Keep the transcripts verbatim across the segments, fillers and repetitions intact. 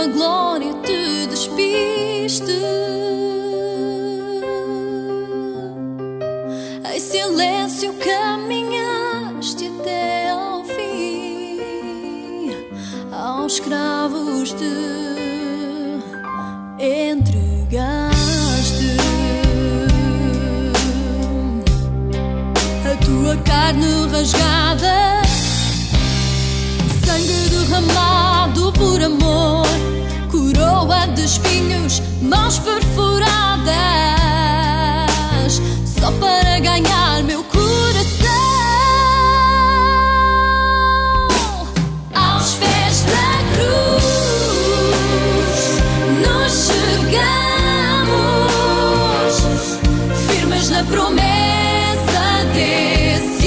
tua glória te despiste. Em silêncio caminhaste até ao fim, aos escravos te entregaste. A tua carne rasgada, sangue derramado por amor, coroa de espinhos, mãos perfuradas, só para ganhar meu coração. Aos pés da cruz nos chegamos, firmes na promessa desse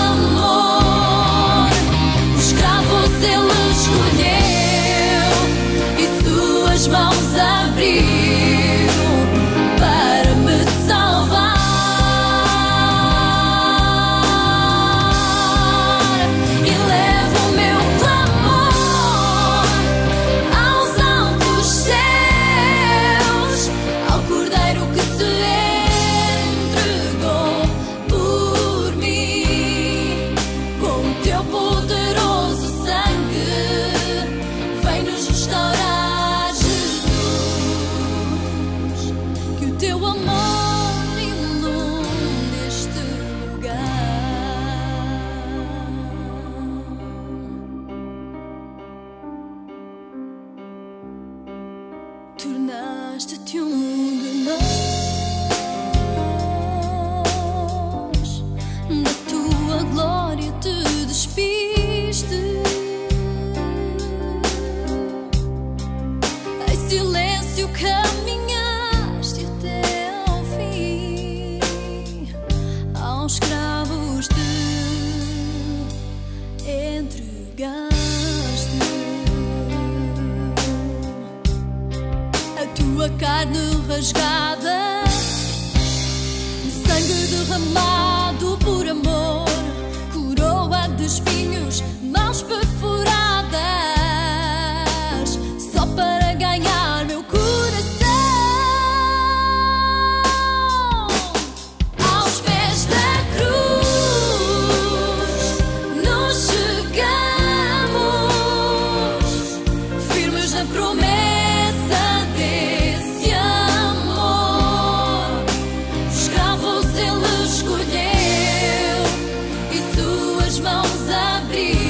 amor. O escravo ele escolheu e suas mãos abriram para me salvar. Tornaste-te um de nós, na tua glória te despiste. Em silêncio caminhaste até ao fim, aos escravos te entregaste. A tua carne rasgada, sangue derramado por amor, coroa de espinhos, mãos perfuradas, só para ganhar meu coração. Aos pés da cruz nos chegamos, firmes na promessa desse amor. O escravo ele escolheu e suas mãos abriram